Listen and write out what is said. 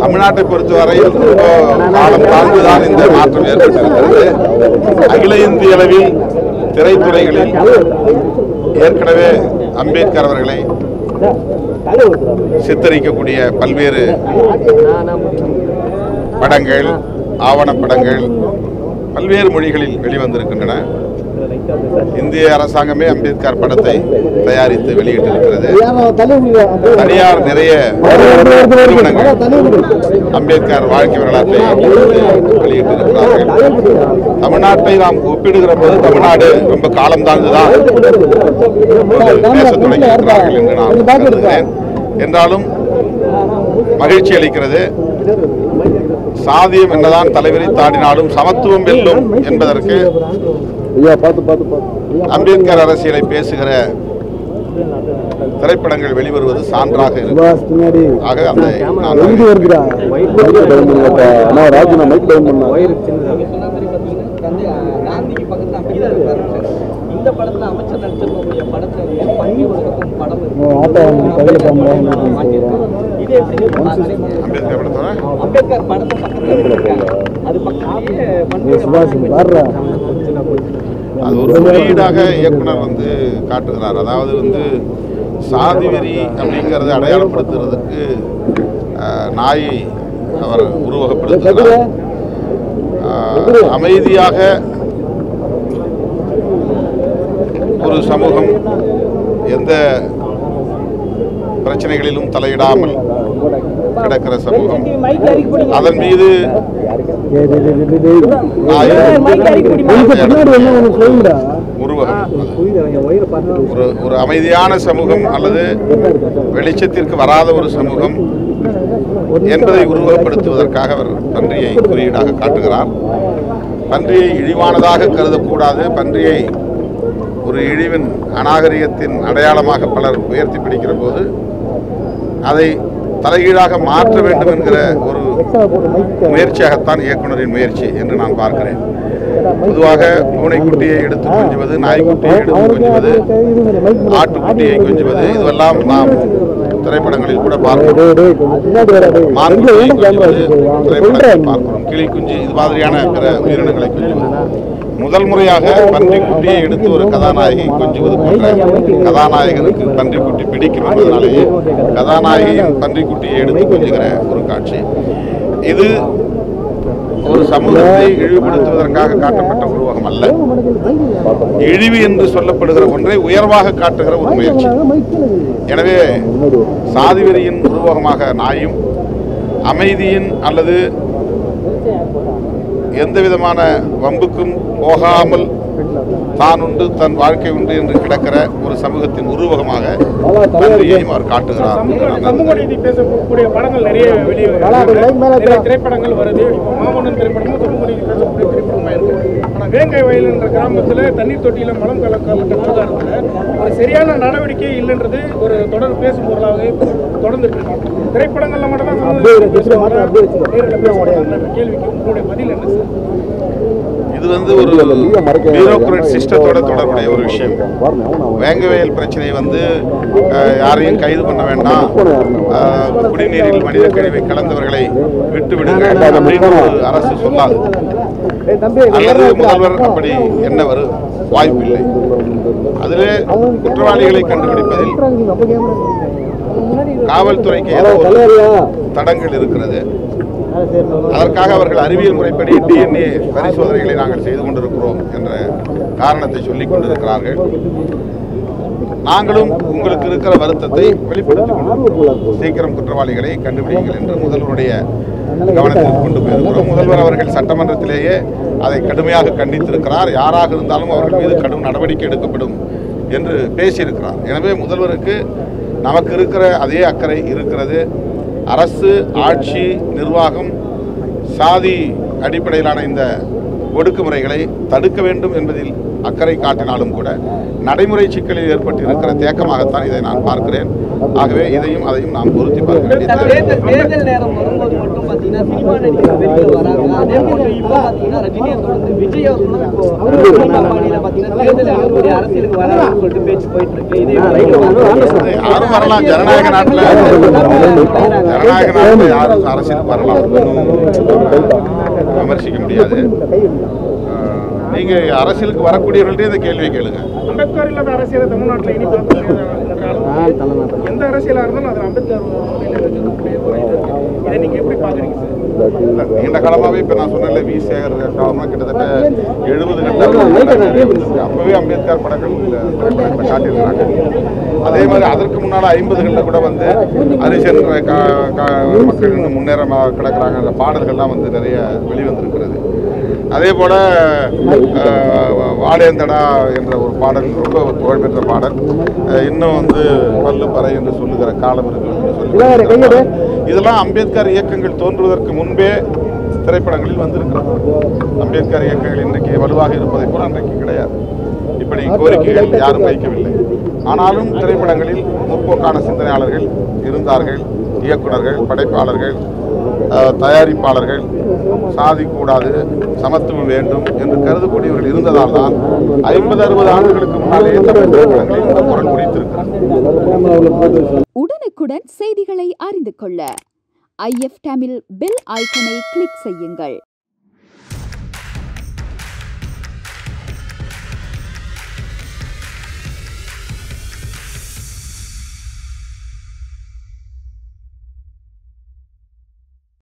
தமிழ்நாட்டை பொறுத்தவரையில் காலம் தாழ்ந்துதான் இந்த மாற்றம் ஏற்பட்டிருக்கிறது. அகில இந்திய அளவில் திரைத்துறைகளில் ஏற்கனவே அம்பேத்கர் அவர்களை சித்தரிக்கக்கூடிய பல்வேறு படங்கள், ஆவணப்படங்கள் பல்வேறு மொழிகளில் வெளிவந்திருக்கின்றன. இந்திய அரசாங்கமே அம்பேத்கர் படத்தை தயாரித்து வெளியிட்டிருக்கிறது. தனியார் நிறைய நிறுவனங்கள் அம்பேத்கர் வாழ்க்கை வரலாற்றை வெளியிட்டிருக்கிறார்கள். தமிழ்நாட்டை நாம் ஒப்பிடுகிற போது தமிழ்நாடு ரொம்ப காலம் தாழ்ந்துதான் பேச தொடங்கியிருக்கிறார்கள் என்று நான் கருதுகிறேன். என்றாலும் மகிழ்ச்சி அளிக்கிறது. சாதியம் என்னதான் தலைவரை தாண்டினாலும் சமத்துவம் வெல்லும் என்பதற்கு அம்பேத்கர் அரசியலை பேசுகிற திரைப்படங்கள் வெளிவருவது சான்றாக இருக்கு. ஆக அந்த இந்த படத்துல அமைச்சர் நடிச்சிருக்கக்கூடிய படத்துல பள்ளி ஒழுக்கத்தும் படம் இது எப்படி அம்பேத்கர் படத்தை அது அது ஒரு குறியீடாக இயக்குனர் காட்டுகிறார். அதாவது சாதி வெறி அப்படிங்கிறத அடையாளப்படுத்துறதுக்கு நாயை அவர் உருவகப்படுத்துகிறார். அமைதியாக ஒரு சமூகம் எந்த பிரச்சனைகளிலும் தலையிடாமல் கிடக்கிற சமூகம், அதன் மீது ஒரு அமைதியான சமூகம் அல்லது வெளிச்சத்திற்கு வராத ஒரு சமூகம் என்பதை உருவகப்படுத்துவதற்காக அவர் பன்றியை குறியீடாக காட்டுகிறார். பன்றியை இழிவானதாக கருதக்கூடாது. பன்றியை ஒரு இழிவின் அநாகரிகத்தின் அடையாளமாக பலர் உயர்த்தி பிடிக்கிற போது அதை தலைகீழாக மாற்ற வேண்டும் என்கிற ஒரு முயற்சியாகத்தான் இயக்குனரின் முயற்சி என்று நான் பார்க்கிறேன். பொதுவாக பூனைக்குட்டியை எடுத்து கொஞ்சுவது, நாய்க்குட்டியை எடுத்து கொஞ்சுவது, ஆட்டுக்குட்டியை கொஞ்சுவது, இதுவெல்லாம் நாம் திரைப்படங்களில் கூட பார்க்கிறோம். மான்குட்டியை கொஞ்சுவது திரைப்படங்களில் பார்க்கிறோம். கிளி குஞ்சு இது மாதிரியான பிற உயிரினங்களை கொஞ்சுவது. முதல் முறையாக பன்றிக்குட்டியை எடுத்து ஒரு கதாநாயகி கொஞ்சுவது போன்ற கதாநாயகனுக்கு பன்றிக்குட்டி பிடிக்கும் என்பதனாலேயே கதாநாயகியும் பன்றிக்குட்டியை எடுத்து கொஞ்சுகிற ஒரு காட்சி. இது ஒரு சமூகத்தை இழிவுபடுத்துவதற்காக காட்டப்பட்ட உருவகம் அல்ல. இழிவு என்று சொல்லப்படுகிற ஒன்றை உயர்வாக காட்டுகிற ஒரு முயற்சி. எனவே சாதிவெறியின் உருவகமாக நாயும், அமைதியின் அல்லது எந்த விதமான வம்புக்கும் போகாமல் தான் உண்டு தன் வாழ்க்கை உண்டு என்று கிடக்கிற ஒரு சமூகத்தின் உருவகமாக பன்றியையும் அவர் காட்டுகிறார். பேசக்கூடிய படங்கள் நிறைய திரைப்படங்கள் வருது. மாமன்னன் திரைப்படமும் சமூக பேசக்கூடிய திரைப்படமாக இருக்கு. ஆனால் வேங்கை வயல் என்ற கிராமத்தில் தண்ணீர் தொட்டியில் மலம் கலக்கப்பட்ட விவகாரத்தில் ஒரு சரியான நடவடிக்கை இல்லைன்றது ஒரு தொடர் பேசும் பொருளாக தொடர்ந்துட்டு இருக்கு. திரைப்படங்கள்ல மட்டும் தான் கேள்விக்கு உங்களுடைய பதில் என்ன சார்? இது ஒரு பியூரோக்ராட் சிஸ்டத்தோட தொடர்புடைய ஒரு விஷயம். வேங்கவயல் பிரச்சனை யாரையும் கைது பண்ண வேண்டாம், குடிநீரில் மனித கழிவை கலந்தவர்களை விட்டு விடுங்க அப்படின்னு அரசு சொல்லாது. அல்லது முதல்வர் அப்படி என்ன வாய்ப்பில்லை. அதிலே குற்றவாளிகளை கண்டுபிடிப்பதில் காவல்துறைக்கு ஏதோ தடங்கள் இருக்கிறது. அதற்காக அவர்கள் அறிவியல் முறைப்படி DNA பரிசோதனைகளை நாங்கள் செய்து கொண்டிருக்கிறோம் என்ற காரணத்தை சொல்லிக் கொண்டிருக்கிறார்கள். நாங்களும் உங்களுக்கு இருக்கிற வருத்தத்தை வெளிப்படுத்திக் கொண்டிருக்கிறோம். சீக்கிரம் குற்றவாளிகளை கண்டுபிடிங்கள் என்று முதல்வருடைய கவனத்தில் கொண்டு போயிருக்கிறோம். முதல்வர் அவர்கள் சட்டமன்றத்திலேயே அதை கடுமையாக கண்டித்திருக்கிறார். யாராக இருந்தாலும் அவர்கள் மீது கடும் நடவடிக்கை எடுக்கப்படும் என்று பேசியிருக்கிறார். எனவே முதல்வருக்கு நமக்கு இருக்கிற அதே அக்கறை இருக்கிறது. அரசு, ஆட்சி, நிர்வாகம் சாதி அடிப்படையிலான இந்த ஒடுக்குமுறைகளை தடுக்க வேண்டும் என்பதில் அக்கறை காட்டினாலும் கூட நடைமுறை சிக்கலில் ஏற்பட்டிருக்கிற தேக்கமாகத்தான் இதை நான் பார்க்கிறேன். ஆகவே இதையும் அதையும் நாம் பொருத்தி பார்க்க வேண்டியது. சீமான் நடிகர் வெளியில் வராங்க. அதே போன்று இப்போ பார்த்தீங்கன்னா ரஜினியை தொடர்ந்து விஜய் அவர்களும் இப்போ பாணியில பார்த்தீங்கன்னா தேர்தல் அவர்களுடைய அரசியலுக்கு வராங்கன்னு சொல்லிட்டு பேச்சு போயிட்டு இருக்கு. இதே யாரும் வரலாம். ஜனநாயக நாட்டில் யாரும் அரசியலுக்கு வரலாம், விமர்சிக்க முடியாது. நீங்க அரசியலுக்கு வரக்கூடியவர்கள்ட்டே இந்த கேள்வியை கேளுங்க. அம்பேத்கர் இல்லாத அரசியலை தமிழ்நாட்டில் இனி பார்க்க முடியாது. எந்த அரசியலாக இருந்தாலும் அது அம்பேத்கர் இதை நீங்க எப்படி பாக்குறீங்க சார்? நீண்ட காலமாகவே இப்போ நான் சொன்னேன்ல, வி சேகர் காலமாக கிட்டத்தட்ட 70 கட்டங்கள் அப்பவே அம்பேத்கர் படங்கள் காட்டியிருக்கிறாங்க. அதே மாதிரி அதற்கு முன்னால் 50களில் கூட வந்து ஹரிசன் மக்கள் இன்னும் முன்னேற கிடக்கிறாங்க. அந்த பாடல்கள்லாம் வந்து நிறைய வெளிவந்திருக்கிறது. அதே போல் வாழேந்தடா என்ற ஒரு பாடல் ரொம்ப புகழ்பெற்ற பாடல். இன்னும் வந்து பல்லு பறை என்று சொல்லுகிற காலம் இருக்கு. இதெல்லாம் அம்பேத்கர் இயக்கங்கள் தோன்றுவதற்கு முன்பே திரைப்படங்களில் வந்திருக்கிறது. அம்பேத்கர் இயக்கங்கள் இன்றைக்கு வலுவாக இருப்பதை போல அன்றைக்கு கிடையாது. இப்படி கோரிக்கைகள் யாரும் வைக்கவில்லை. ஆனாலும் திரைப்படங்களில் முற்போக்கான சிந்தனையாளர்கள் இருந்தார்கள். இயக்குநர்கள், படைப்பாளர்கள், தயாரிப்பாளர்கள் சாதி கூடாது, சமத்துவம் வேண்டும் என்று கருதக்கூடியவர்கள் இருந்ததால் தான் 50-60 ஆண்டுகளுக்கு முன்னாலே திரைப்படங்களில் இந்த குரல் குறித்திருக்கிறது. உடனுக்குடன் செய்திகளை அறிந்து கொள்ள IF தமிழ் பெல் ஐக்கனை கிளிக் செய்யுங்கள்.